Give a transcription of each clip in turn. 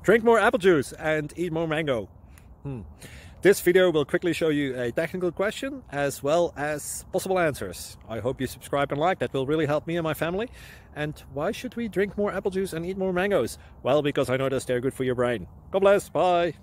Drink more apple juice and eat more mango. This video will quickly show you a technical question as well as possible answers. I hope you subscribe and like, that will really help me and my family. And why should we drink more apple juice and eat more mangoes? Well, because I noticed they're good for your brain. God bless, bye!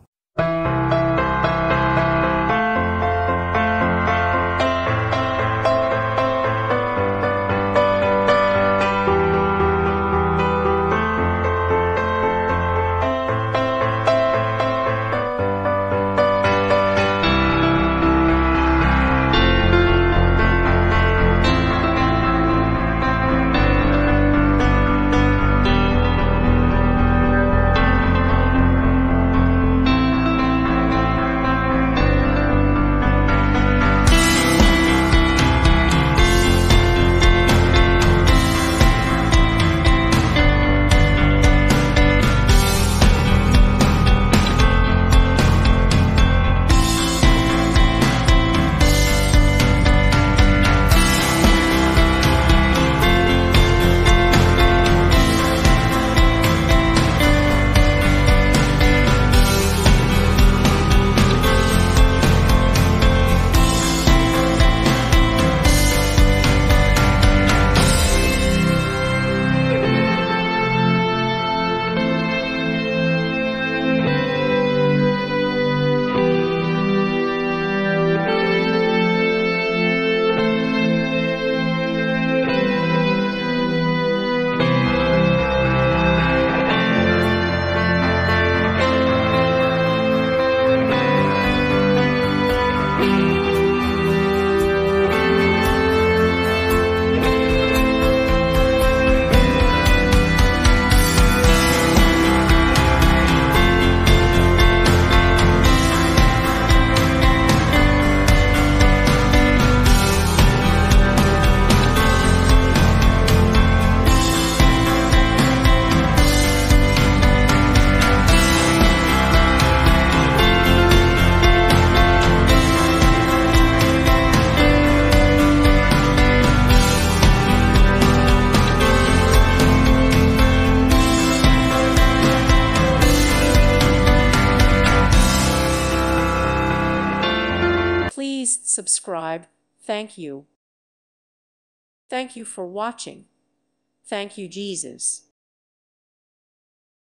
Please subscribe. Thank you. Thank you for watching. Thank you, Jesus.